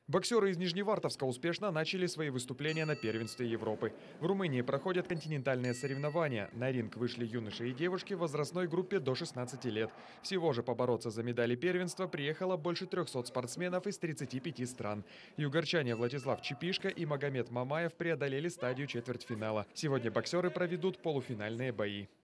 Боксеры из Нижневартовска успешно начали свои выступления на первенстве Европы. В Румынии проходят континентальные соревнования. На ринг вышли юноши и девушки в возрастной группе до 16 лет. Всего же побороться за медали первенства приехало больше 300 спортсменов из 35 стран. Югорчане Владислав Чепишко и Магомед Мамаев преодолели стадию четвертьфинала. Сегодня боксеры проведут полуфинальные бои.